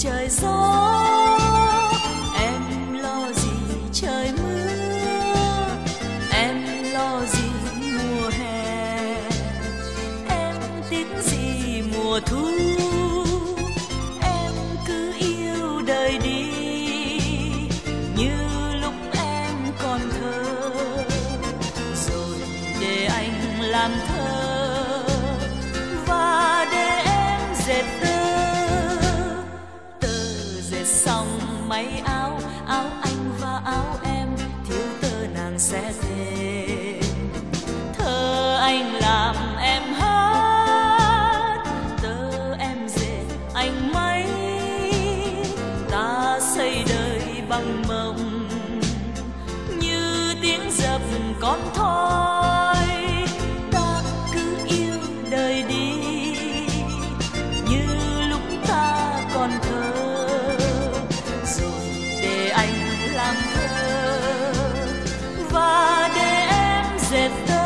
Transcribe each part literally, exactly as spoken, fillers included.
trời gió, em lo gì trời mưa, em lo gì mùa hè, em tiếc gì mùa thu, em cứ yêu đời đi như lúc em còn thơ, rồi để anh làm thơ và để em dệt tơ, tơ dệt xong may áo, áo anh và áo em thiếu tơ nàng sẽ về. Thơ anh làm em hát, tơ em dệt anh may, ta xây đời bằng mộng như tiếng dập con thoi, ta cứ yêu đời đi như lúc ta còn thơ, rồi để anh làm thơ và để em dệt tơ.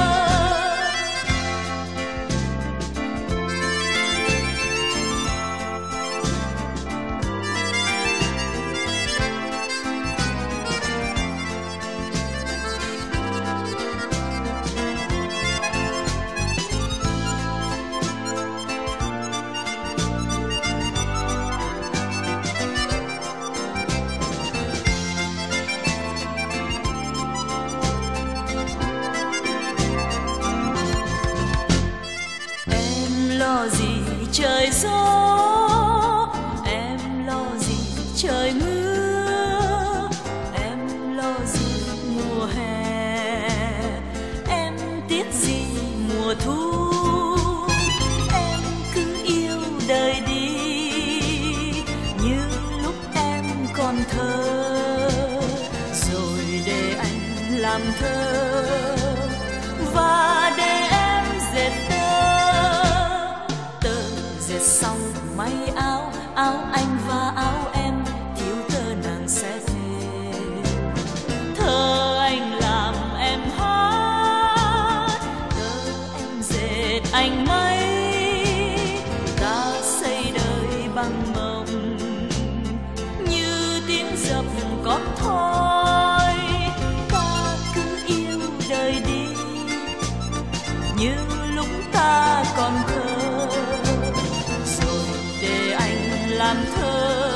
Lo gì trời gió, em lo gì trời mưa, em lo gì mùa hè, em tiếc gì mùa thu, em cứ yêu đời đi như lúc em còn thơ, rồi để anh làm thơ và để em dệt tơ, xong may áo, áo anh và áo em thiếu tơ nàng sẽ về. Thơ anh làm em hát, tơ em dệt anh may, ta xây đời bằng mộng như tiếng dập con thoi, ta cứ yêu đời đi như lúc ta còn thơ, làm thơ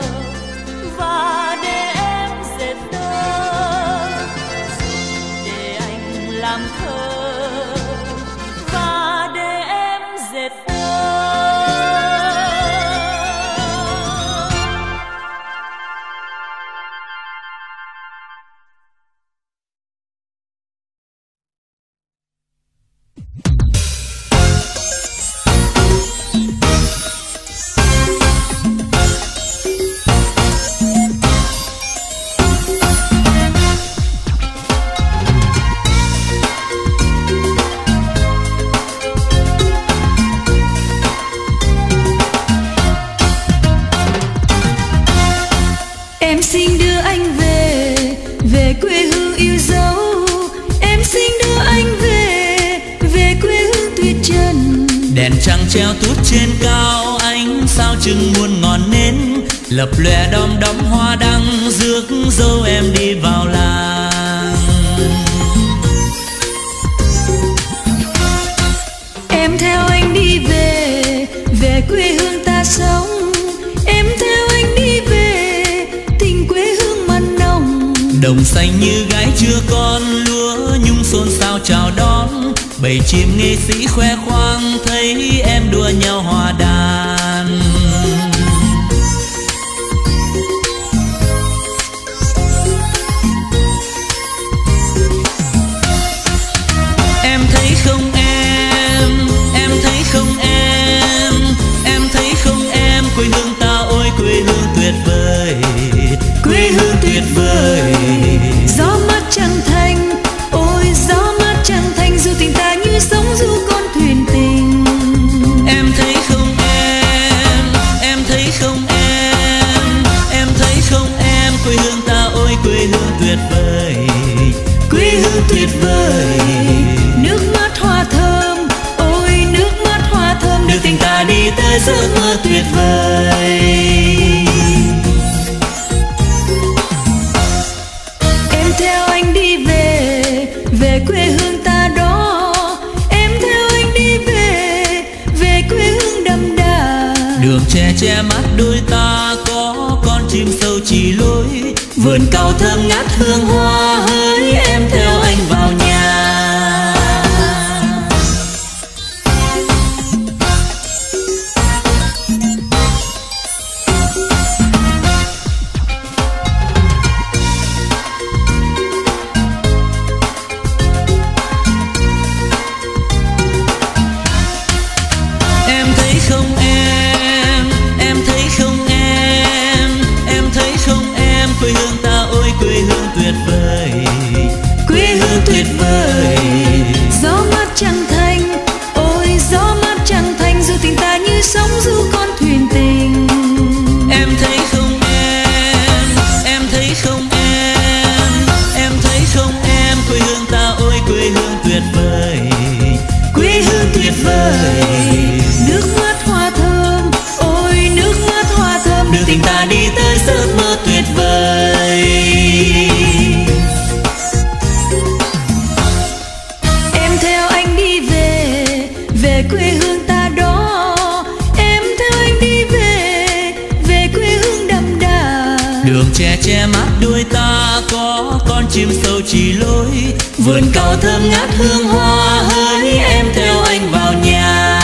và để em dệt tơ, để anh làm thơ và để em dệt tơ. Em xin đưa anh về, về quê hương yêu dấu. Em xin đưa anh về, về quê hương tuyệt trần. Đèn trăng treo tút trên cao, ánh sao chừng muôn ngọn nến, lập lòe đom đóm hoa đăng, rước dâu em đi vào làng. Em theo anh đi về, về quê hương ta sống. Em theo anh đi về, tình quê hương mặn nồng. Đồng xanh như gái chưa con, lúa nhung xôn xao chào đón. Bầy chim nghệ sĩ khoe khoang, thấy em đua nhau hòa đàn. Em thấy không em, em thấy không em, em thấy không em, quê hương ta ôi quê hương tuyệt vời, quê hương tuyệt vời. Gió mát trăng thanh, ôi gió mát trăng thanh, du tình ta như sóng du con thuyền tình. Em thấy không em, em thấy không em, em thấy không em, quê hương ta ôi quê hương tuyệt vời, quê hương tuyệt vời. Nước mắt hoa thơm, ôi nước mắt hoa thơm, đưa tình ta đi tới giấc mơ tuyệt vời. theo anh đi về, về quê hương ta đó. Em theo anh đi về, về quê hương đậm đà. Đường tre che mắt đôi ta có con chim sâu chỉ lối. Vườn cau thơm ngát hương hoa hỡi, em theo anh vào nhà. Em thấy không em, em thấy không em, em thấy không em, quê hương ta ôi quê hương tuyệt vời, quê hương tuyệt vời. Gió mát trăng thanh, ôi gió mát trăng thanh, du tình ta như sóng du con thuyền tình. Em thấy không em, em thấy không em, em thấy không em, quê hương ta ôi quê hương tuyệt vời, quê hương tuyệt vời. Nước mắt hoa thơm, ôi nước mắt hoa thơm, Đưa tình ta đi tới giấc mơ tuyệt vời. Em theo anh đi về, về quê hương ta đó. Em theo anh đi về, về quê hương đậm đà. Đường tre che mắt đuôi ta có con chim sâu chỉ lối. Vườn cau thơm ngát hương hoa hỡi, em theo anh vào nhà.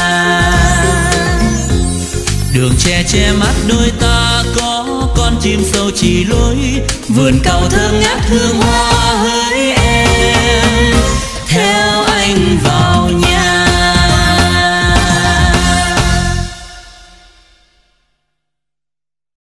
Đường tre che mắt đôi ta có con chim sâu chỉ lối. Vườn cau thơm ngát hương hoa hỡi,